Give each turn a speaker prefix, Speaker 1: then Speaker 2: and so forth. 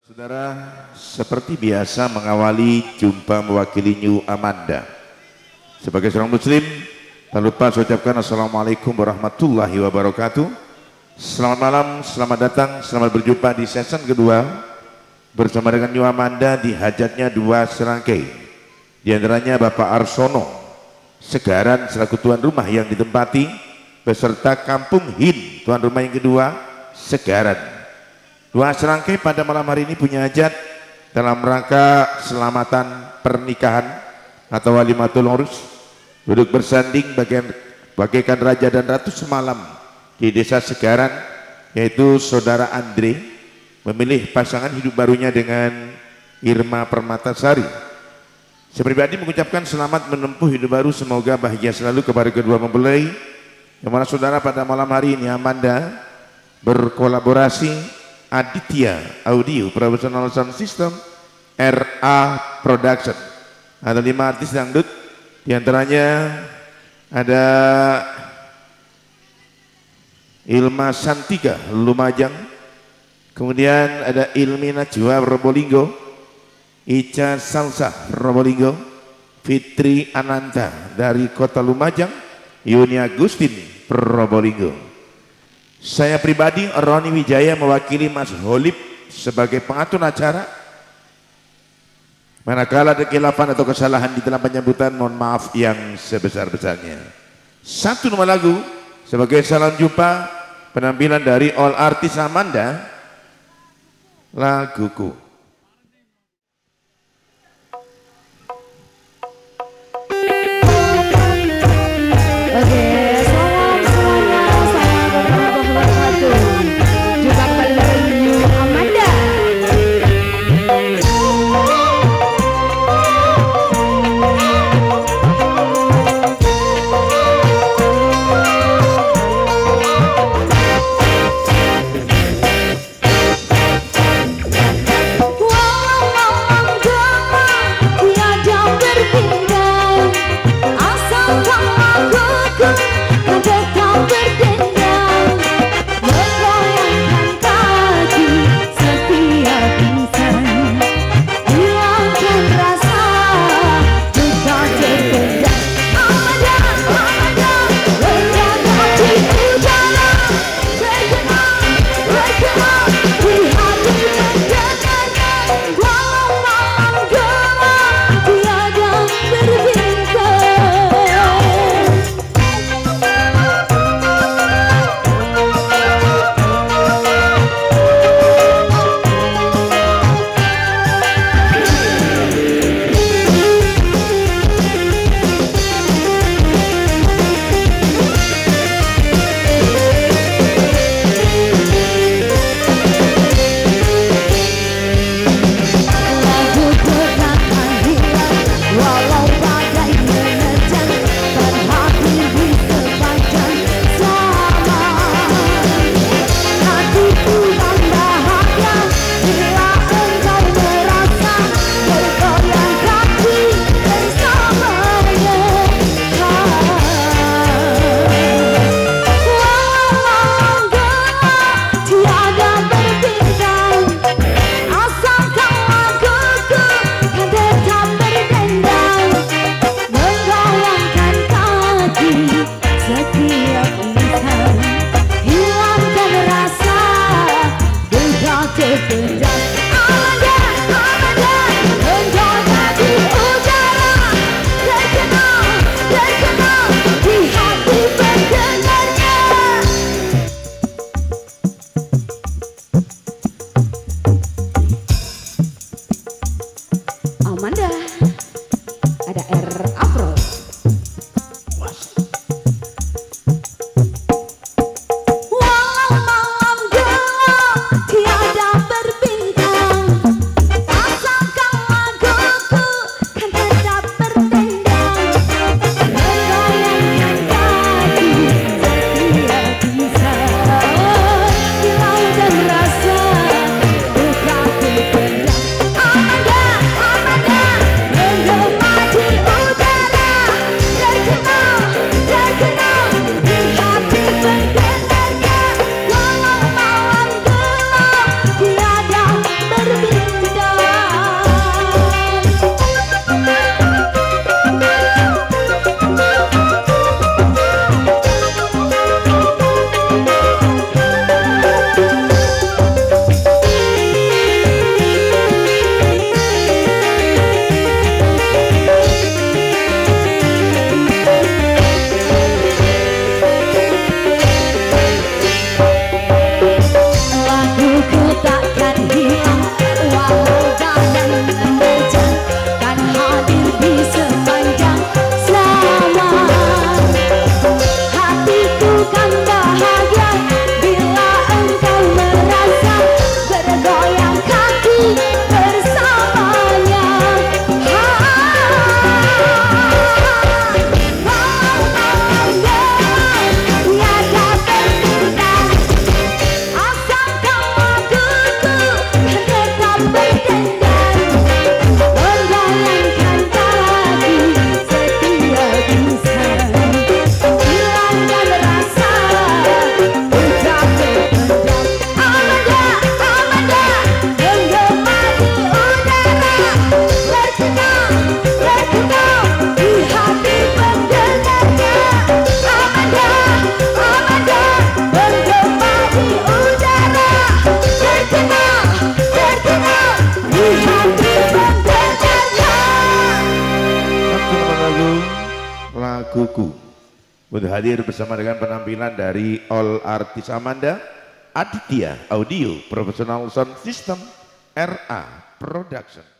Speaker 1: Saudara, seperti biasa mengawali jumpa mewakili New Amanda. Sebagai seorang muslim, tak lupa saya ucapkan Assalamualaikum warahmatullahi wabarakatuh. Selamat malam, selamat datang, selamat berjumpa di season kedua bersama dengan New Amanda di hajatnya dua serangkai. Di antaranya Bapak Arsono Segaran selaku tuan rumah yang ditempati beserta Kampung Hin tuan rumah yang kedua Segaran. Dua serangkai pada malam hari ini punya hajat dalam rangka selamatan pernikahan atau walimatul urus, duduk bersanding bagaikan raja dan ratu semalam di desa Segaran, yaitu saudara Andre memilih pasangan hidup barunya dengan Irma Permatasari. Saya pribadi mengucapkan selamat menempuh hidup baru, semoga bahagia selalu kepada kedua mempelai. Yang mana saudara pada malam hari ini Amanda berkolaborasi Aditya Audio Professional Sound System RA Production. Ada 5 artis dangdut, diantaranya ada Ilma Santika Lumajang, kemudian ada Ilmi Najwa Probolinggo, Ica Salsa Probolinggo, Fitri Ananta dari kota Lumajang, Yuni Agustin Probolinggo. Saya pribadi Roni Wijaya mewakili Mas Holib sebagai pengatur acara. Manakala ada khilafan atau kesalahan di dalam penyambutan, mohon maaf yang sebesar-besarnya. Satu nama lagu sebagai salam jumpa penampilan dari All Artis Amanda, Laguku. Waguku untuk hadir bersama dengan penampilan dari All Artis Amanda, Aditya Audio Professional Sound System, RA Production.